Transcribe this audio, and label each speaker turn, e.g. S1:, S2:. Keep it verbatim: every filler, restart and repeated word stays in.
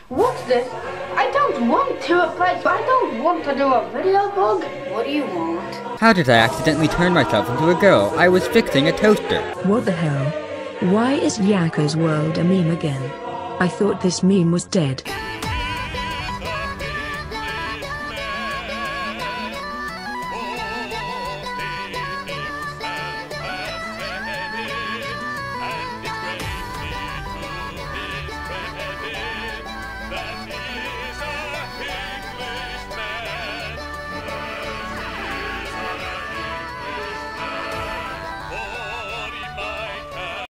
S1: What's this? I don't want to replace, but I don't want to do a video blog. What do you want?
S2: How did I accidentally turn myself into a girl? I was fixing a toaster.
S3: What the hell? Why is Yakko's World a meme again? I thought this meme was dead.